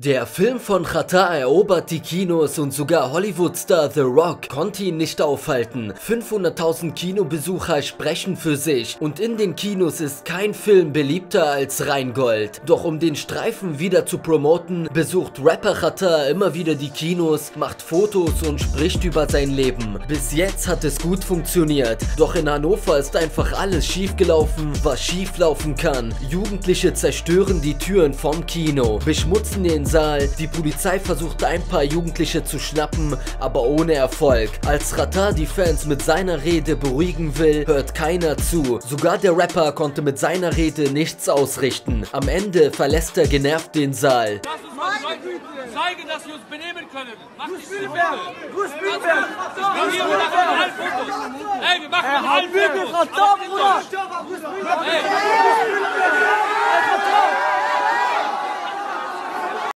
Der Film von Xatar erobert die Kinos und sogar Hollywood-Star The Rock konnte ihn nicht aufhalten. 500.000 Kinobesucher sprechen für sich und in den Kinos ist kein Film beliebter als Rheingold. Doch um den Streifen wieder zu promoten, besucht Rapper Xatar immer wieder die Kinos, macht Fotos und spricht über sein Leben. Bis jetzt hat es gut funktioniert, doch in Hannover ist einfach alles schiefgelaufen, was schieflaufen kann. Jugendliche zerstören die Türen vom Kino, beschmutzen den Saal, die Polizei versucht ein paar Jugendliche zu schnappen, aber ohne Erfolg. Als Xatar die Fans mit seiner Rede beruhigen will, hört keiner zu. Sogar der Rapper konnte mit seiner Rede nichts ausrichten. Am Ende verlässt er genervt den Saal. Zeige, dass wir uns benehmen können. Mach dich Spielberg! Du Spielberg! Ich bin hier und machen alle Fotos. Ey, wir machen alle Fotos. Hey!